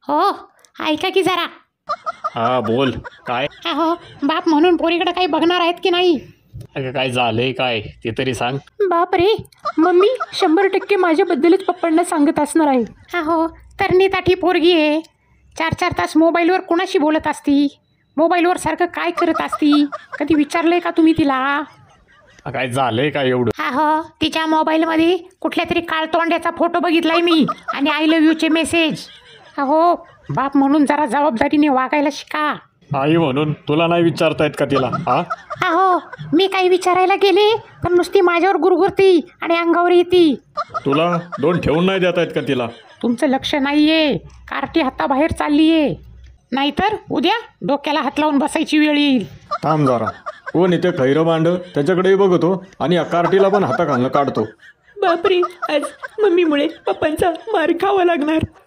हो, ऐका की जरा. हा बोल. काय? हो, बाप म्हणून पोरीकडे काही बघणार आहेत की नाही? अगं काय झालंय काय ते तरी सांग. बाप रे, मम्मी 100% माझ्याबद्दलच पप्पांना सांगत असणार आहे. हो, तरणी पोरगी आहे. 4-4 तास मोबाईलवर कुणाशी बोलत असती? मोबाईलवर सारखं काय करत असती? कधी विचारलंय का तुम्ही तिला? काय झालंय काय एवढं? हो, तिच्या मोबाईलमध्ये कुठल्या तरी काळतोंड्याचा फोटो बघितलाय मी आणि आय लव्ह यूचे मेसेज. हो, बाप म्हणून जरा जबाबदारीने वागायला शिका. आई म्हणून तुला नाही विचारतायत का तिला? हा हो, मी काही विचारायला गेले तर नुसती माझ्यावर गुरगुरती आणि अंगावर येती. तुला दोन ठेवून नाही देत आहेत का तिला? तुमचं लक्ष नाहीये, कार्टी हाताबाहेर चाललीये. नाहीतर उद्या डोक्याला हात लावून बसायची वेळ येईल. थांब जरा. कोण इथे खैरं मांड त्याच्याकडेही बघतो आणि या कार्टीला पण हाताखालनं काढतो. बापरे, आज मम्मीमुळे पप्पांचा मार खावा लागणार.